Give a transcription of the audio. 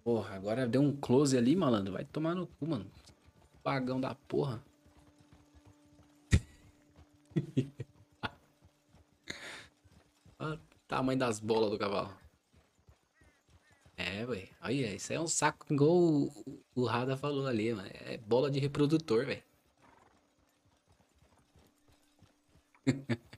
Porra, agora deu um close ali, malandro. Vai tomar no cu, mano. Pagão da porra. Olha o tamanho das bolas do cavalo. É, velho. Olha, isso aí é um saco igual o Rada falou ali, mano. É bola de reprodutor, velho.